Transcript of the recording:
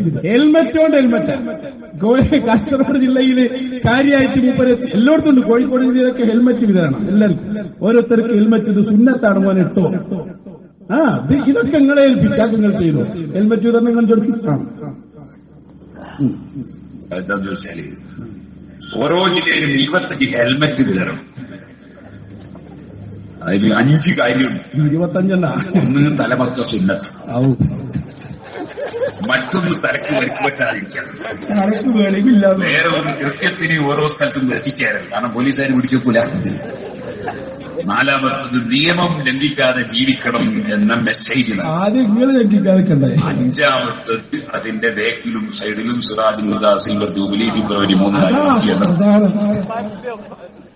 Helmet Kasaragod ജില്ലയില് കാര്യമായിട്ട് മൂപ്പര് എല്ലായിടത്തും ഉണ്ട്. കോഴിക്കോട് ജില്ലയിലൊക്കെ ഹെൽമറ്റ് വിതരണം എല്ലാവർക്കും. ഓരോരുത്തർക്ക് ഹെൽമറ്റ് ഇത് സുന്നത്താണ് മോൻ ഇട്ടോ. ഇതൊക്കെ നിങ്ങളെ ഏൽപ്പിച്ചാൽ നിങ്ങൾ ചെയ്തു. ഹെൽമറ്റ് വിതരണം കണ്ടെടുക്കും. എന്താന്ന് വെച്ചാല് ഓരോ ജില്ലയിലും 25 ഹെൽമറ്റ് വിതരണം. അതിൽ 5 കാര്യമുണ്ട്. 25 ഒന്ന് തലമത്ത സുന്നത്ത്, മറ്റൊന്ന് തലക്ക് വരക്ക് പറ്റാതിരിക്കാം, വേറെ ഒന്ന് കൃത്യത്തിന് ഓരോ സ്ഥലത്തും എത്തിച്ചേരൽ, കാരണം പോലീസുകാർ പിടിച്ചേക്കൂല. 4മത്തത് നിയമം ലംഘിക്കാതെ ജീവിക്കണം എന്ന മെസ്സേജ്. 5മത്തത് അതിന്റെ ബാക്കിലും സൈഡിലും സിറാജുൽ ഹുദ, സിൽവർ ജൂബിലി, ഫെബ്രുവരി 3